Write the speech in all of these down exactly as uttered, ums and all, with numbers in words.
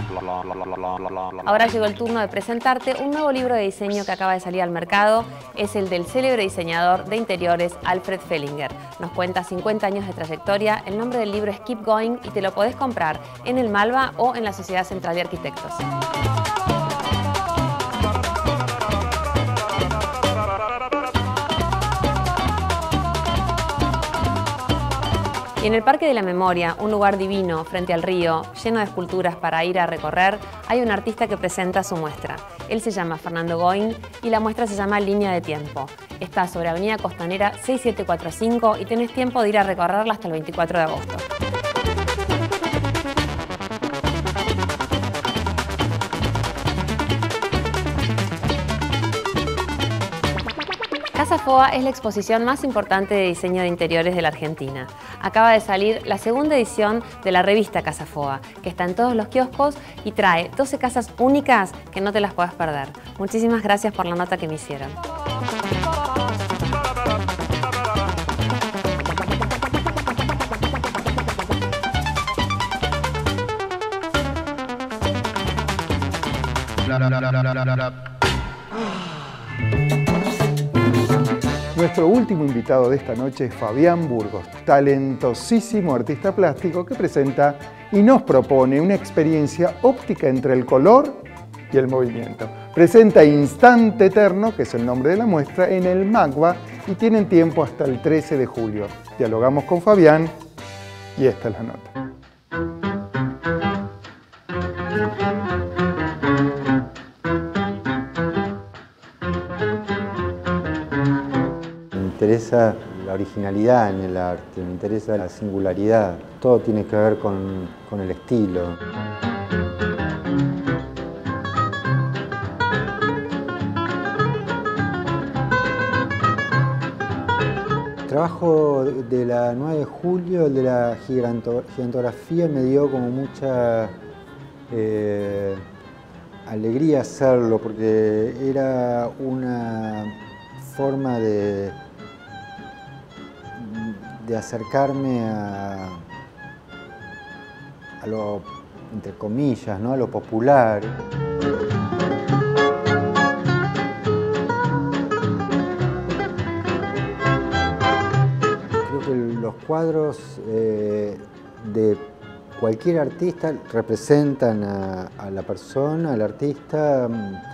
Ahora llegó el turno de presentarte un nuevo libro de diseño que acaba de salir al mercado. Es el del célebre diseñador de interiores Alfred Fellinger. Nos cuenta cincuenta años de trayectoria. El nombre del libro es Keep Going y te lo podés comprar en el Malva o en la Sociedad Central de Arquitectos. Y en el Parque de la Memoria, un lugar divino frente al río, lleno de esculturas para ir a recorrer, hay un artista que presenta su muestra. Él se llama Fernando Goin y la muestra se llama Línea de Tiempo. Está sobre Avenida Costanera seis siete cuatro cinco y tenés tiempo de ir a recorrerla hasta el veinticuatro de agosto. Casa Foa es la exposición más importante de diseño de interiores de la Argentina. Acaba de salir la segunda edición de la revista Casa Foa, que está en todos los kioscos y trae doce casas únicas que no te las puedes perder. Muchísimas gracias por la nota que me hicieron. Nuestro último invitado de esta noche es Fabián Burgos, talentosísimo artista plástico que presenta y nos propone una experiencia óptica entre el color y el movimiento. Presenta Instante Eterno, que es el nombre de la muestra, en el MACBA y tienen tiempo hasta el trece de julio. Dialogamos con Fabián y esta es la nota. Me interesa la originalidad en el arte, me interesa la singularidad. Todo tiene que ver con, con el estilo. El trabajo de la nueve de julio, el de la giganto, gigantografía, me dio como mucha eh, alegría hacerlo, porque era una forma de, de acercarme a, a lo, entre comillas, ¿no? A lo popular. Creo que los cuadros eh, de cualquier artista representan a, a la persona, al artista,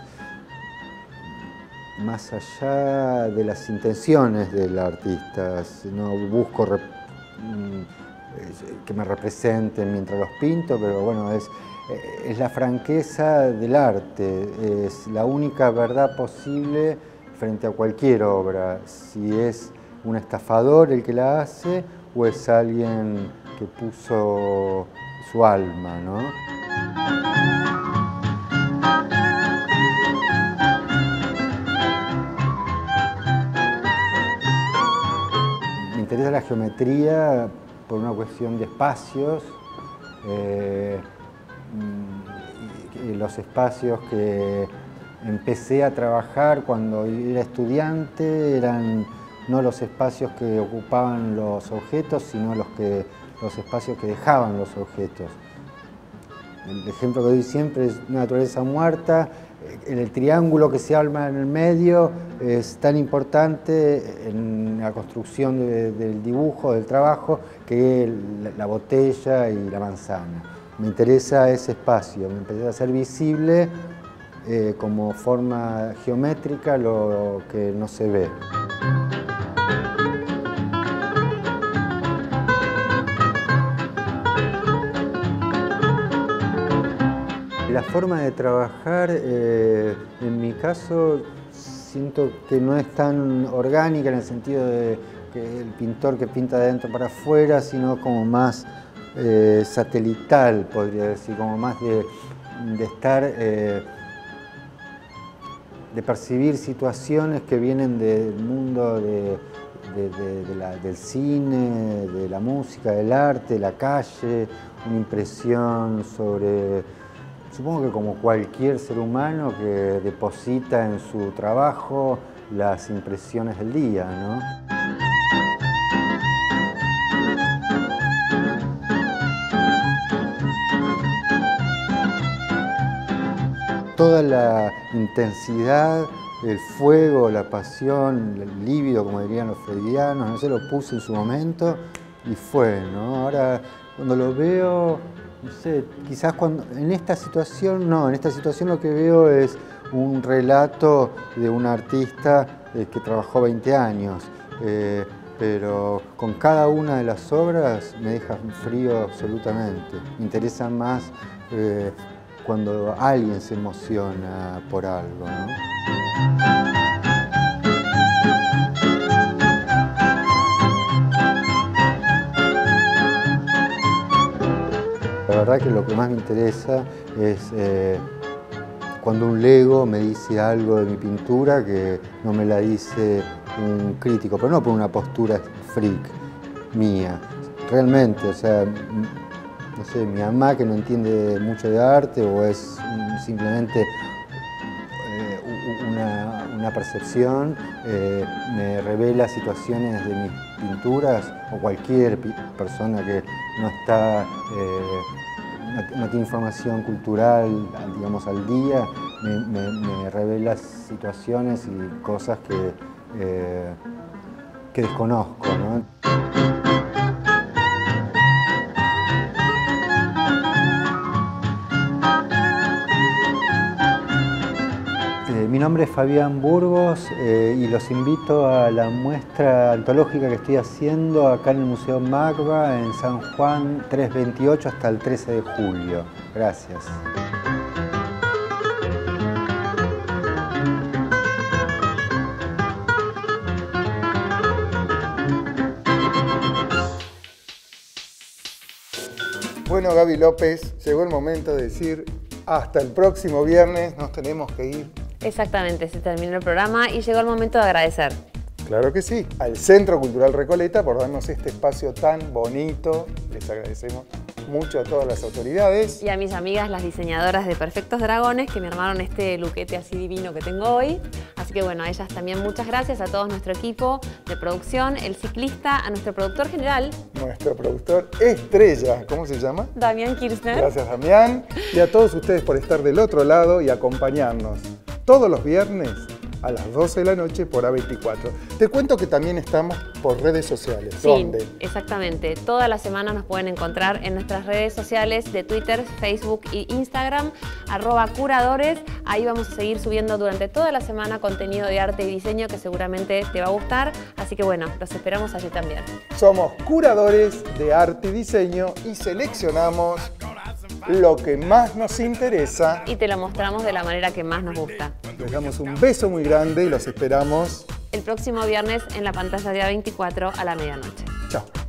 más allá de las intenciones del artista. No busco rep que me representen mientras los pinto, pero bueno, es, es la franqueza del arte, es la única verdad posible frente a cualquier obra, si es un estafador el que la hace o es alguien que puso su alma, ¿no? Me interesa la geometría por una cuestión de espacios, eh, y los espacios que empecé a trabajar cuando era estudiante eran no los espacios que ocupaban los objetos, sino los, que, los espacios que dejaban los objetos. El ejemplo que doy siempre es una naturaleza muerta. El triángulo que se arma en el medio es tan importante en la construcción de, del dibujo, del trabajo, que la, la botella y la manzana. Me interesa ese espacio, me interesa hacer visible eh, como forma geométrica lo que no se ve. La forma de trabajar, eh, en mi caso, siento que no es tan orgánica en el sentido de que el pintor que pinta de adentro para afuera, sino como más eh, satelital, podría decir, como más de, de estar, eh, de percibir situaciones que vienen del mundo de, de, de, de la, del cine, de la música, del arte, la calle, una impresión sobre... Supongo que como cualquier ser humano que deposita en su trabajo las impresiones del día, ¿no? toda la intensidad, el fuego, la pasión, el líbido, como dirían los freudianos, no sé, lo puse en su momento y fue, ¿no? Ahora, cuando lo veo, no sé, quizás cuando, en esta situación, no, en esta situación lo que veo es un relato de un artista eh, que trabajó veinte años, eh, pero con cada una de las obras me deja frío absolutamente. Me interesa más eh, cuando alguien se emociona por algo, ¿no? La verdad que lo que más me interesa es eh, cuando un lego me dice algo de mi pintura que no me la dice un crítico, pero no por una postura freak mía. Realmente, o sea, no sé, mi mamá que no entiende mucho de arte o es simplemente eh, una, una percepción, eh, me revela situaciones de mis pinturas o cualquier persona que no está, eh, no, no tiene información cultural, digamos, al día, me, me, me revela situaciones y cosas que, eh, que desconozco, ¿no? Mi nombre es Fabián Burgos eh, y los invito a la muestra antológica que estoy haciendo acá en el Museo Magba en San Juan trescientos veintiocho hasta el trece de julio. Gracias. Bueno, Gaby López, llegó el momento de decir hasta el próximo viernes, nos tenemos que ir. Exactamente, se terminó el programa y llegó el momento de agradecer. Claro que sí, al Centro Cultural Recoleta por darnos este espacio tan bonito. Les agradecemos mucho a todas las autoridades. Y a mis amigas, las diseñadoras de Perfectos Dragones, que me armaron este luquete así divino que tengo hoy. Así que bueno, a ellas también muchas gracias, a todo nuestro equipo de producción, el ciclista, a nuestro productor general. Nuestro productor estrella, ¿cómo se llama? Damián Kirchner. Gracias, Damián. Y a todos ustedes por estar del otro lado y acompañarnos todos los viernes a las doce de la noche por A veinticuatro. Te cuento que también estamos por redes sociales. Sí, ¿dónde? Exactamente. Toda la semana nos pueden encontrar en nuestras redes sociales de Twitter, Facebook e Instagram, arroba curadores. Ahí vamos a seguir subiendo durante toda la semana contenido de arte y diseño que seguramente te va a gustar. Así que bueno, los esperamos allí también. Somos curadores de arte y diseño y seleccionamos lo que más nos interesa. Y te lo mostramos de la manera que más nos gusta. Les damos un beso muy grande y los esperamos el próximo viernes en la pantalla de A veinticuatro a la medianoche. Chao.